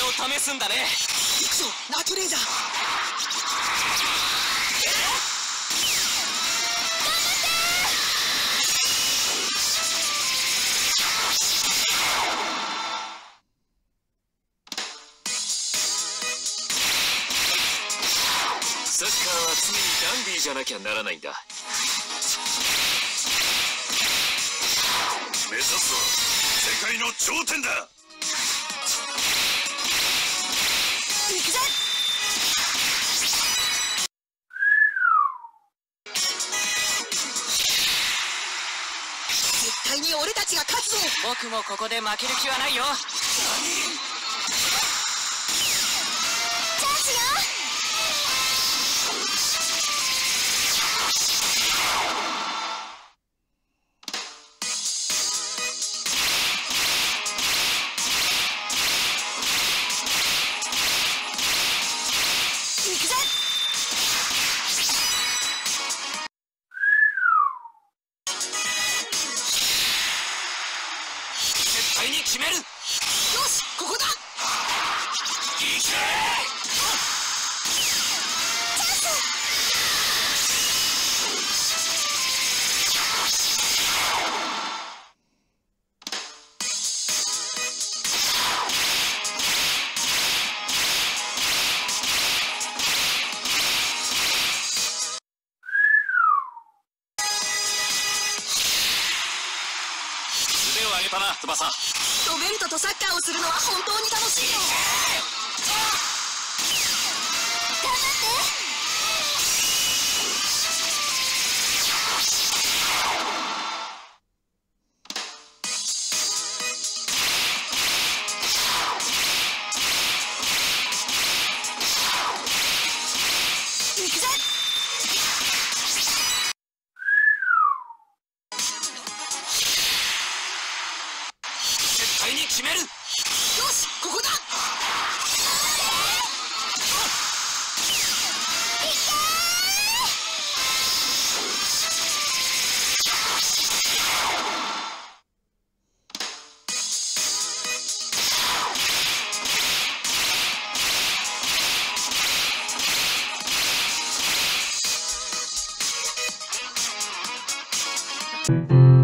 を試すんだね。 行くぞナートレーザー。 サッカーは常にダンディーじゃなきゃならないんだ。 目指すは世界の頂点だ。 行くぜ。絶対に俺たちが勝つぞ。 僕もここで負ける気はないよ。 チャンスよ。行くぜ。 絶対に決める。 よしここだ。 いけ。 チャンス。 腕を上げたな翼。 ロベルトとサッカーをするのは本当に楽しいよ。頑張って。行くぜ。 絶対に決める。 よしここだ。 いけー。